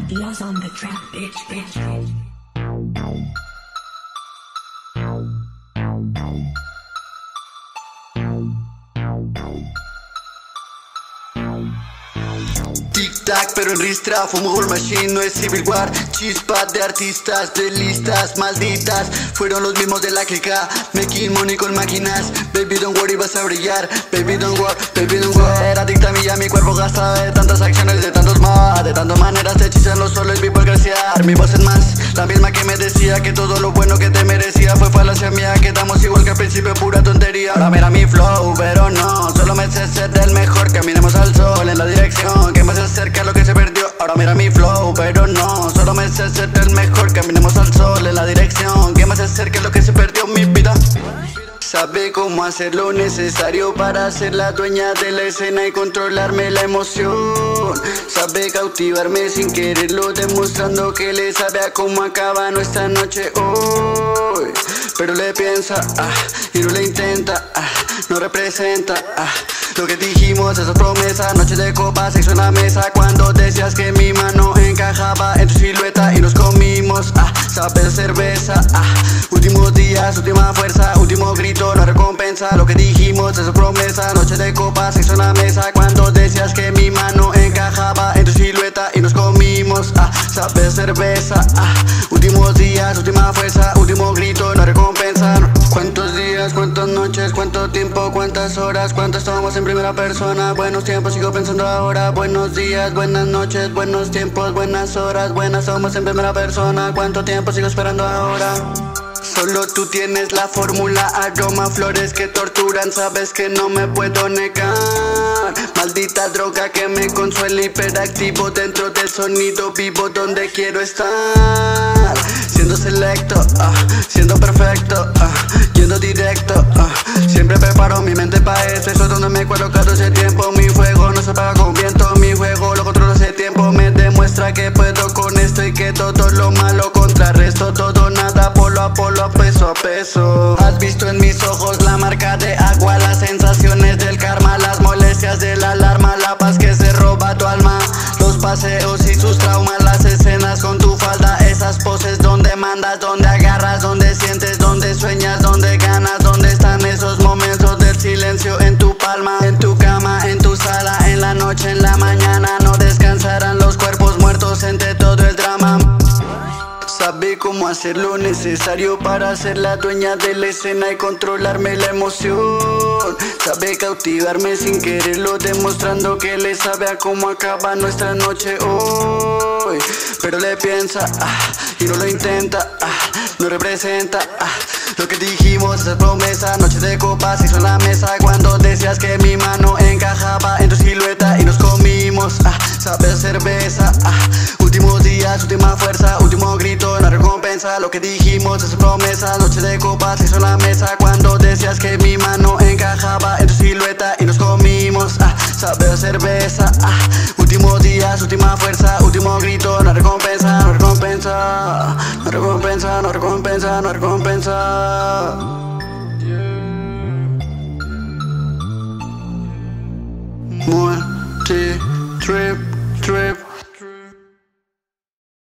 Diaz on the track, bitch. Tic-tac, pero en ristra, fumo Gold Machine, no es Civil War. Chispas de artistas, de listas malditas, fueron los mismos de la clica. Making money con máquinas, baby don't worry, vas a brillar. Baby don't worry, baby don't worry. Era adicta a mí, ya mi cuerpo gasta de tantas acciones, de tantos más. De tantas maneras te hechizan los solos, vi por graciar. Mi voz es más, la misma que me decía que todo lo bueno que te merecía fue falacia mía. Quedamos igual que al principio, pura tontería. Ahora mira mi flow, pero no, solo me sé ser del mejor. Caminemos al sol en la dirección que más se acerca a lo que se perdió. Ahora mira mi flow, pero no, solo me sé ser el mejor. Caminemos al sol en la dirección que más se acerca a lo que se perdió. Mi vida sabe cómo hacer lo necesario para ser la dueña de la escena y controlarme la emoción. Sabe cautivarme sin quererlo, demostrando que le sabe a cómo acaba nuestra noche hoy. Pero le piensa, y no le intenta, no representa lo que dijimos, esas promesas. Noche de copas, sexo en la mesa, cuando decías que mi mano encajaba en tu silueta y nos comimos, sabe de cerveza, últimos días, última fuerza, último grito, no recompensa lo que dijimos, esas promesas. Noche de copas, sexo en la mesa, cuando decías que mi mano encajaba en tu silueta y nos comimos, sabe de cerveza, últimos días, última fuerza, último grito, no recompensa. ¿Cuántos días, cuántas noches, cuánto tiempo, cuántas horas, cuántas tomas en primera persona? Buenos tiempos, sigo pensando ahora. Buenos días, buenas noches, buenos tiempos, buenas horas, buenas tomas en primera persona. ¿Cuánto tiempo sigo esperando ahora? Solo tú tienes la fórmula, aroma, flores que torturan, sabes que no me puedo negar. Maldita droga que me consuela, hiperactivo dentro del sonido vivo donde quiero estar. Siendo selecto, siendo perfecto, yendo directo, siempre preparo mi mente pa' eso es donde me he colocado ese tiempo. Mi fuego no se apaga con viento, mi juego lo controlo hace tiempo. Me demuestra que puedo con esto y que todo lo malo contrarresto. Todo nada, polo a polo, peso a peso. Has visto en mis ojos la marca de agua, las sensaciones del karma, las molestias de la alarma, la paz que se roba tu alma, los paseos y sus traumas, las escenas con tu falda, esas poses donde mandas, donde agarras, donde sientes, donde sueñas, donde ganas, donde están esos momentos del silencio en tu palma, en tu cama, en tu sala, en la noche, en la mañana. No descansarán los cuerpos muertos entre todo el drama. Sabe cómo hacer lo necesario para ser la dueña de la escena y controlarme la emoción. Sabe cautivarme sin quererlo, demostrando que le sabe a cómo acaba nuestra noche hoy. Pero le piensa, y no lo intenta, no representa lo que dijimos, esas promesas. Noche de copas, hizo en la mesa, cuando decías que mi mano encajaba en tu silueta y nos comimos, sabe a cerveza, últimos días, última fuerza, último grito, no recompensa lo que dijimos, esas promesas. Noche de copas, hizo en la mesa, cuando decías que mi mano encajaba en tu silueta y nos comimos, sabe a cerveza, últimos días, última fuerza, último grito, no recompensa, no recompensa, no recompensa, no recompensa, no recompensa. Multi trip, trip.